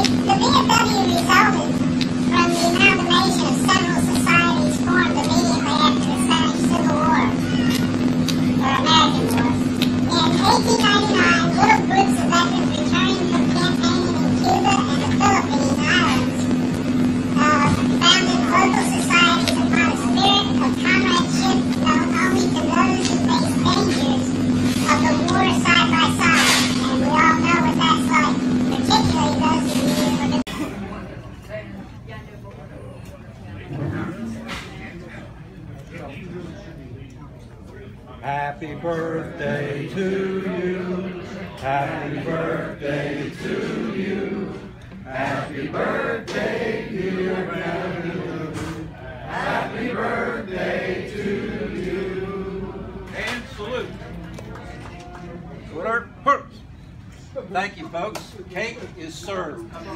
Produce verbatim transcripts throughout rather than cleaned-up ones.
V F W resulted from the amalgamation of several societies formed immediately after the Spanish Civil War, or American War. In eighteen ninety-nine, little groups of veterans returning from campaigning in Cuba and the Philippine Islands uh, founded local societies upon a spirit of comradeship known only to those who face dangers of the war side by side. And we all know what that's like, particularly those of you who are Happy birthday to you. Happy birthday to you. Happy birthday, dear Matthew. Happy birthday to you. And salute. What are perks? Thank you, folks. Cake is served. All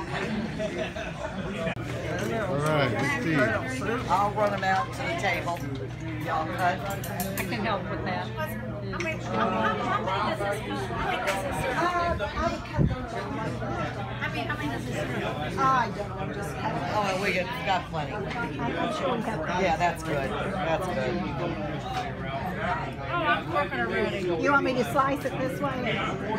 right, Steve. I'll run them out to the table. Y'all cut. I can help with that. How many, how, how, how many does this serve? How many does this serve? I mean, how many does this serve? I don't know, just cut it. Oh, we got, got plenty. Yeah, that's good. That's good. Oh, I'm working already. You want me to slice it this way?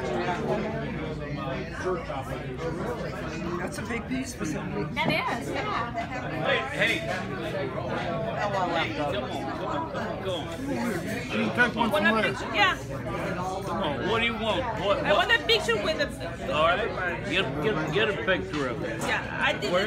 That's a big piece for somebody. That is, yeah. Hey, hey, Oh, well, left over. come on, come on. You can take one from there. Yeah. Come on, what do you want? What, I what? want a picture with the. All right, get, get, get a picture of it. Yeah, I did.